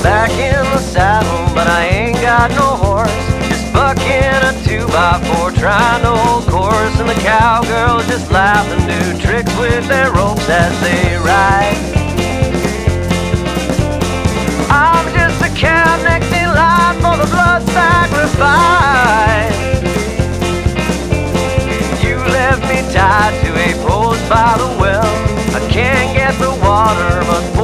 back in the saddle, but I ain't got no horse. Just bucking a 2x4, trying to hold course, and the cowgirls just laugh and do tricks with their ropes as they ride. I'm just a cow next in line for the blood sacrifice. You left me tied to a post by the well. I can't get the water, but